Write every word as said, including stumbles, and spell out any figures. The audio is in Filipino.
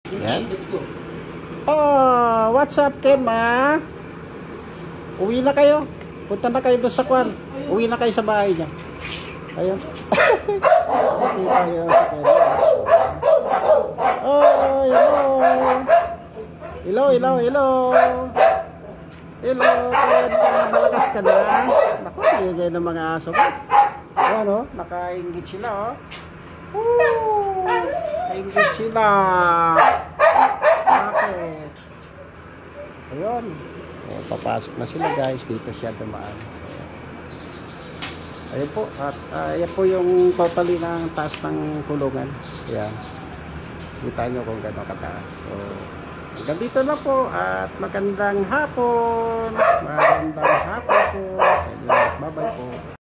Yan. Oh, what's up, Kenma? Uwi na kayo. Punta na kayo doon sa kwan. Uwi na kayo sa bahay niya. Ayun. Okay tayo sa Kenma. Oh, hello. Hello, hello, hello. Hello, Kenma. Malakas ka na. Naku, kaya ng mga aso ko. Ayan, oh. Nakaingit sila, oh. Woo! Nakaingit sila. Bakit? Ayun. So, papasok na sila, guys. Dito siya dumaan. So, ayun po. At uh, ayan po yung totally ng taas ng kulungan. Ayan. Kita nyo kung gano'ng kataas. So, hanggang dito na po. At magandang hapon. Magandang hapon po. Sa inyo. Bye-bye po.